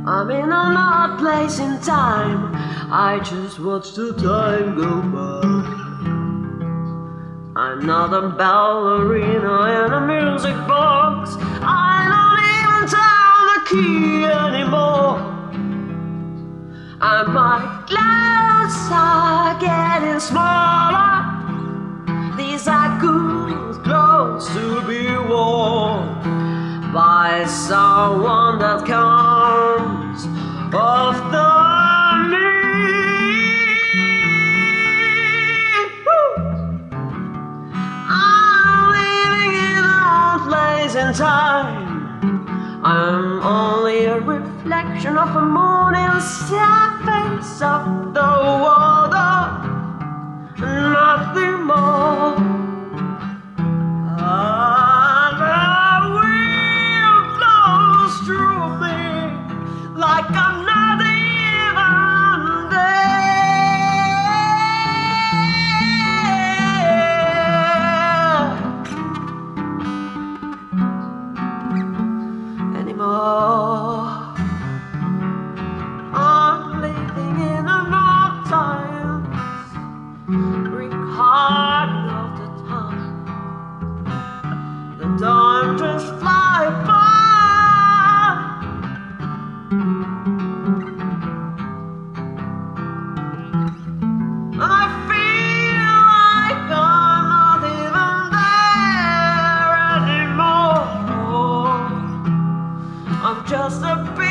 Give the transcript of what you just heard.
I'm in another place in time. I just watch the time go by. I'm not a ballerina in a music box. I don't even turn the key anymore. And my clothes are getting smaller. These are good clothes to be worn by someone that comes after me. I'm living in a place in time. I'm only a reflection of a morning surface of the water, nothing more. And the wind blows through me like I'm not even there anymore. I'm living in another time, recording of the time. The time just fly by. I feel like I'm not even there anymore. I'm just a